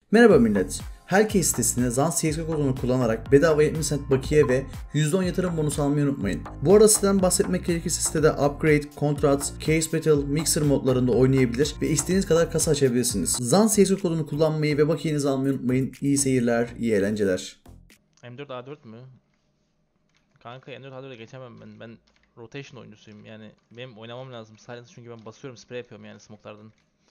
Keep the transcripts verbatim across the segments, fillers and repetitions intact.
Merhaba millet. Hellcase sitesinde Z A N C S G O kodunu kullanarak bedava yetmiş cent bakiye ve yüzde on yatırım bonusu almayı unutmayın. Bu arada siteden bahsetmek gerekirse sitede Upgrade, Contract, Case Battle, Mixer modlarında oynayabilir ve istediğiniz kadar kasa açabilirsiniz. Z A N C S G O kodunu kullanmayı ve bakiyenizi almayı unutmayın. İyi seyirler, iyi eğlenceler. M dört A dört mü? Kanka M dört A dört'e geçemem ben. Ben rotation oyuncusuyum. Yani benim oynamam lazım. Silence çünkü ben basıyorum, spray yapıyorum yani smoke'lardan.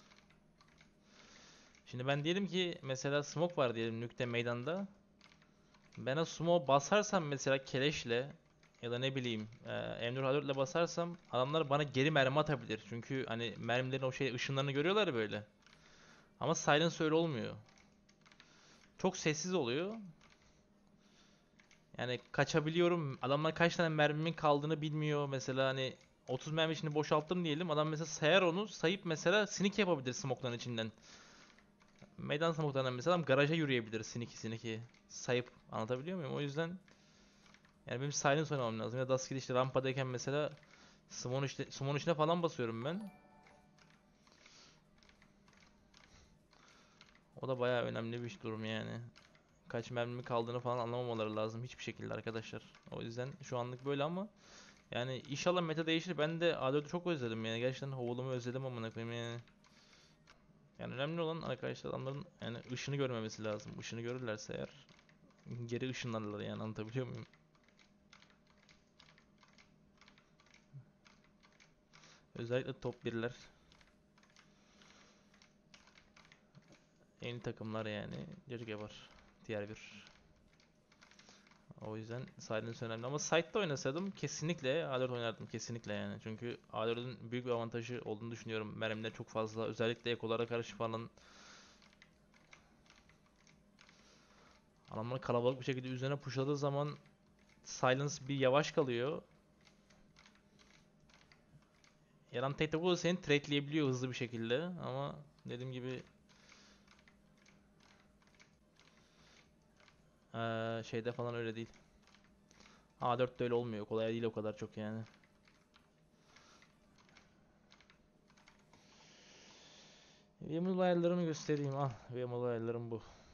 Şimdi ben diyelim ki mesela smoke var diyelim nükte meydanda. Ben o smoke basarsam mesela keleşle ya da ne bileyim e, M dört A dört ile basarsam adamlar bana geri mermi atabilir. Çünkü hani mermilerin o şey ışınlarını görüyorlar ya böyle. Ama Silence öyle olmuyor. Çok sessiz oluyor. Yani kaçabiliyorum. Adamlar kaç tane mermimin kaldığını bilmiyor. Mesela hani otuz mermi içinde boşalttım diyelim. Adam mesela sayar onu. Sayıp mesela sneak yapabilir smoke'ların içinden. Meydan smoke'larından mesela adam garaja yürüyebilir sneak sneak'i. Sayıp anlatabiliyor muyum? O yüzden yani benim silence oynamam lazım. Ya Dusky'de işte rampadayken mesela smoke'un işte, smoke'un içine falan basıyorum ben. O da bayağı önemli bir durum yani. Kaç mermi kaldığını falan anlamamaları lazım hiçbir şekilde arkadaşlar. O yüzden şu anlık böyle ama yani inşallah meta değişir. Ben de A dört'ü çok özledim yani. Gerçekten Hovel'ımı özledim amına koyayım yani. Yani önemli olan arkadaşlar adamların yani ışını görmemesi lazım. Işını görürlerse eğer geri ışınlarlar yani anlatabiliyor muyum? Özellikle top birler. Yeni takımlar yani. Cirge var. Diğer bir. O yüzden Silence önemli ama Side'da oynasaydım kesinlikle A dört oynardım kesinlikle yani. Çünkü A dört'ün büyük bir avantajı olduğunu düşünüyorum. Mermiler çok fazla. Özellikle ekolara karşı falan. Adamlar kalabalık bir şekilde üzerine pushladığı zaman Silence bir yavaş kalıyor. Yaran Tate'de seni trade'leyebiliyor hızlı bir şekilde ama dediğim gibi ee, şeyde falan öyle değil. A dört'te öyle olmuyor. Kolay değil o kadar çok yani. V M ayarlarımı göstereyim. Ah, V M ayarlarım bu.